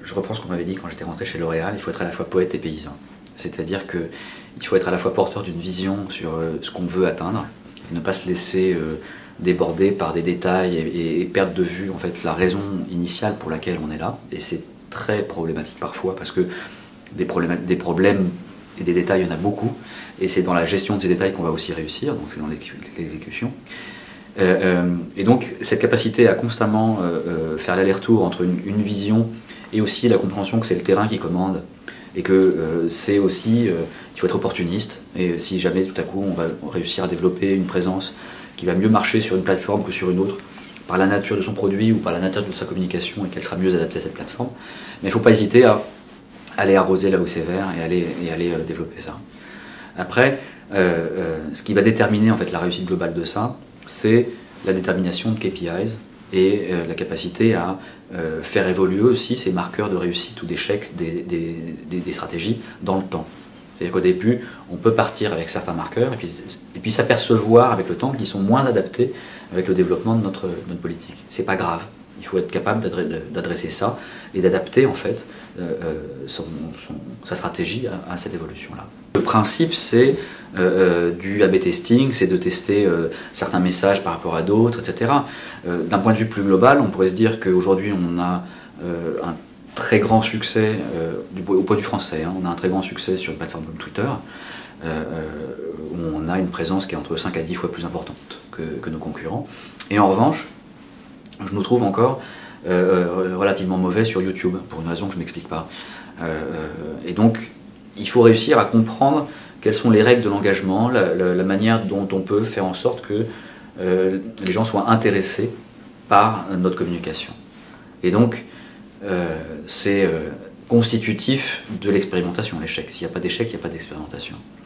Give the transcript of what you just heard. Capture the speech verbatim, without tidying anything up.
je reprends ce qu'on m'avait dit quand j'étais rentré chez L'Oréal, il faut être à la fois poète et paysan. C'est-à-dire qu'il faut être à la fois porteur d'une vision sur euh, ce qu'on veut atteindre, et ne pas se laisser euh, déborder par des détails et, et perdre de vue en fait, la raison initiale pour laquelle on est là. Et c'est très problématique parfois, parce que des problèmes, des problèmes et des détails, il y en a beaucoup, et c'est dans la gestion de ces détails qu'on va aussi réussir, donc c'est dans l'exécution. Euh, euh, et donc cette capacité à constamment euh, euh, faire l'aller-retour entre une, une vision et aussi la compréhension que c'est le terrain qui commande, et que euh, c'est aussi, euh, il faut être opportuniste, et si jamais tout à coup on va réussir à développer une présence qui va mieux marcher sur une plateforme que sur une autre, par la nature de son produit ou par la nature de sa communication, et qu'elle sera mieux adaptée à cette plateforme, mais il ne faut pas hésiter à aller arroser là où c'est vert et aller, et aller euh, développer ça. Après, euh, euh, ce qui va déterminer en fait, la réussite globale de ça, c'est la détermination de K P Is et euh, la capacité à euh, faire évoluer aussi ces marqueurs de réussite ou d'échec des, des, des, des stratégies dans le temps. C'est-à-dire qu'au début, on peut partir avec certains marqueurs et puis, et puis s'apercevoir avec le temps qu'ils sont moins adaptés avec le développement de notre, de notre politique. C'est pas grave. Il faut être capable d'adresser ça et d'adapter en fait euh, son, son, sa stratégie à, à cette évolution-là. Le principe, c'est euh, du A B testing, c'est de tester euh, certains messages par rapport à d'autres, et cetera. Euh, D'un point de vue plus global, on pourrait se dire qu'aujourd'hui, on a euh, un très grand succès, euh, du, au point de vue français, hein, on a un très grand succès sur une plateforme comme Twitter, euh, où on a une présence qui est entre cinq à dix fois plus importante que, que nos concurrents. Et en revanche, je nous trouve encore euh, relativement mauvais sur YouTube, pour une raison que je ne m'explique pas. Euh, et donc, il faut réussir à comprendre quelles sont les règles de l'engagement, la, la, la manière dont on peut faire en sorte que euh, les gens soient intéressés par notre communication. Et donc, euh, c'est euh, constitutif de l'expérimentation, l'échec. S'il n'y a pas d'échec, il n'y a pas d'expérimentation.